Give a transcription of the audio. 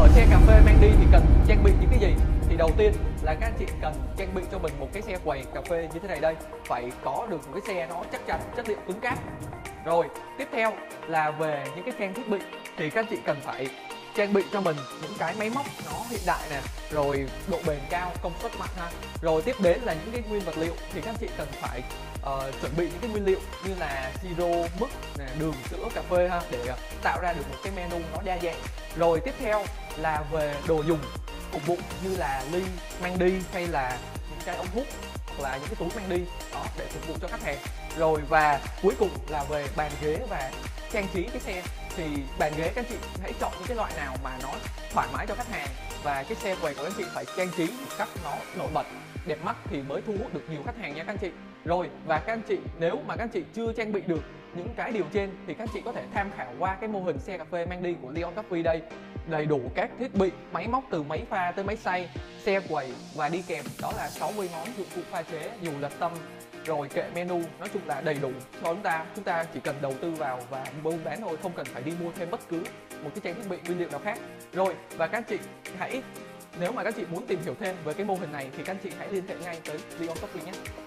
Ở xe cà phê mang đi thì cần trang bị những cái gì? Thì đầu tiên là các anh chị cần trang bị cho mình một cái xe quầy cà phê như thế này đây. Phải có được một cái xe nó chắc chắn, chất liệu cứng cáp. Rồi, tiếp theo là về những cái trang thiết bị thì các anh chị cần phải trang bị cho mình những cái máy móc nó hiện đại nè, rồi độ bền cao, công suất mạnh ha. Rồi tiếp đến là những cái nguyên vật liệu thì các anh chị cần phải chuẩn bị những cái nguyên liệu như là siro, mứt, nè, đường, sữa, cà phê ha, để tạo ra được một cái menu nó đa dạng. Rồi tiếp theo là về đồ dùng phục vụ như là ly mang đi, hay là những cái ống hút, hoặc là những cái túi mang đi đó để phục vụ cho khách hàng. Rồi và cuối cùng là về bàn ghế và trang trí cái xe. Thì bàn ghế các anh chị hãy chọn những cái loại nào mà nó thoải mái cho khách hàng, và cái xe quầy của các anh chị phải trang trí một cách nó nổi bật, đẹp mắt thì mới thu hút được nhiều khách hàng nha các anh chị. Rồi và các anh chị, nếu mà các anh chị chưa trang bị được những cái điều trên thì các anh chị có thể tham khảo qua cái mô hình xe cà phê mang đi của Leon Coffee đây. Đầy đủ các thiết bị, máy móc từ máy pha tới máy xay, xe quầy, và đi kèm đó là 60 món dụng cụ pha chế, dù lật tâm, rồi kệ menu, nói chung là đầy đủ cho chúng ta chỉ cần đầu tư vào và buôn bán thôi, không cần phải đi mua thêm bất cứ một cái trang thiết bị nguyên liệu nào khác. Rồi và các anh chị hãy, nếu mà các chị muốn tìm hiểu thêm về cái mô hình này thì các anh chị hãy liên hệ ngay tới Leon Coffee nhé.